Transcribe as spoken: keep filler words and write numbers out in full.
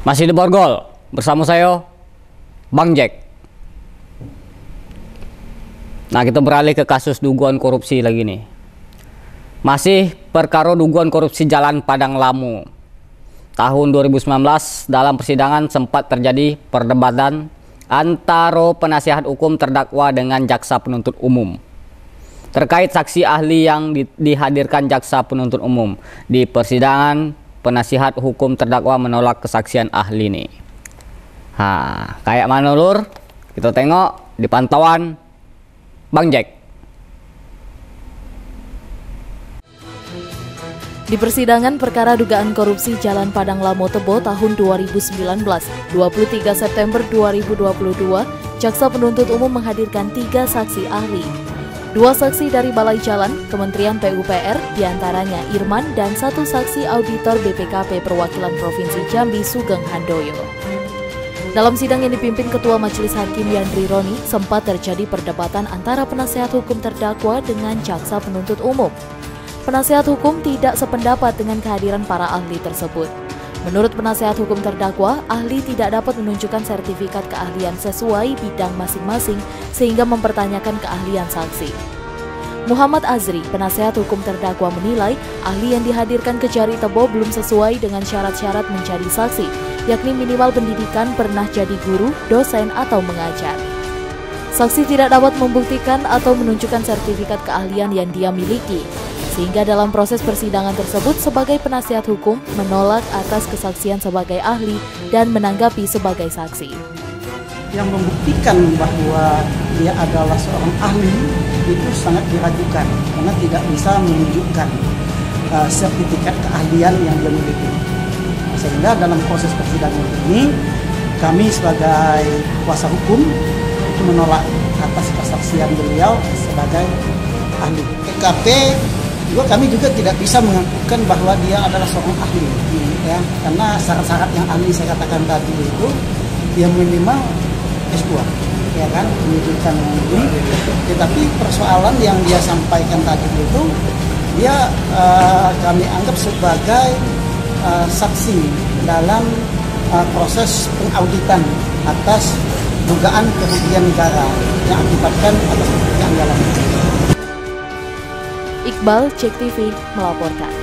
Masih di Borgol, bersama saya, Bang Jack. Nah, kita beralih ke kasus dugaan korupsi lagi nih. Masih perkara dugaan korupsi Jalan Padang Lamu. Tahun dua ribu sembilan belas, dalam persidangan sempat terjadi perdebatan antara penasihat hukum terdakwa dengan jaksa penuntut umum terkait saksi ahli yang di, dihadirkan jaksa penuntut umum. Di persidangan, penasihat hukum terdakwa menolak kesaksian ahli ini. Ha, kayak mana lur? Kita tengok di pantauan Bang Jack. Di persidangan perkara dugaan korupsi Jalan Padang Lamu Tebo tahun dua ribu sembilan belas, dua puluh tiga September dua ribu dua puluh dua, jaksa penuntut umum menghadirkan tiga saksi ahli. Dua saksi dari Balai Jalan, Kementerian P U P R, diantaranya Irman, dan satu saksi auditor B P K P Perwakilan Provinsi Jambi Sugeng Handoyo. Dalam sidang yang dipimpin Ketua Majelis Hakim Yandri Roni, sempat terjadi perdebatan antara penasihat hukum terdakwa dengan jaksa penuntut umum. Penasihat hukum tidak sependapat dengan kehadiran para ahli tersebut. Menurut penasihat hukum terdakwa, ahli tidak dapat menunjukkan sertifikat keahlian sesuai bidang masing-masing sehingga mempertanyakan keahlian saksi. Muhammad Azri, penasihat hukum terdakwa, menilai ahli yang dihadirkan ke Jari Tebo belum sesuai dengan syarat-syarat menjadi saksi, yakni minimal pendidikan pernah jadi guru, dosen, atau mengajar. Saksi tidak dapat membuktikan atau menunjukkan sertifikat keahlian yang dia miliki, sehingga dalam proses persidangan tersebut sebagai penasihat hukum menolak atas kesaksian sebagai ahli dan menanggapi sebagai saksi. Yang membuktikan bahwa dia adalah seorang ahli itu sangat diragukan karena tidak bisa menunjukkan uh, sertifikat keahlian yang dia miliki. Sehingga dalam proses persidangan ini kami sebagai kuasa hukum itu menolak atas kesaksian beliau sebagai ahli. P K P juga kami juga tidak bisa mengakukan bahwa dia adalah seorang ahli, ya, karena syarat-syarat yang ahli saya katakan tadi itu dia minimal S dua, ya kan, pendidikan ini. Tetapi persoalan yang dia sampaikan tadi itu dia uh, kami anggap sebagai uh, saksi dalam uh, proses pengauditan atas dugaan kerugian negara yang akibatkan atas kerugian jalan. Iqbal, Cek T V melaporkan.